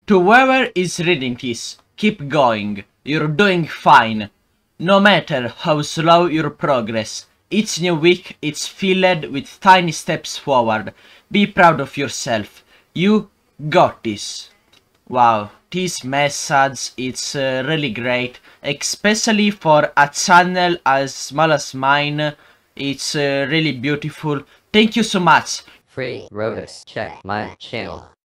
To whoever is reading this, keep going. You're doing fine. No matter how slow your progress, each new week it's filled with tiny steps forward. Be proud of yourself. You got this. Wow, this message is really great, especially for a channel as small as mine. It's really beautiful. Thank you so much. Free Rotus, check my channel.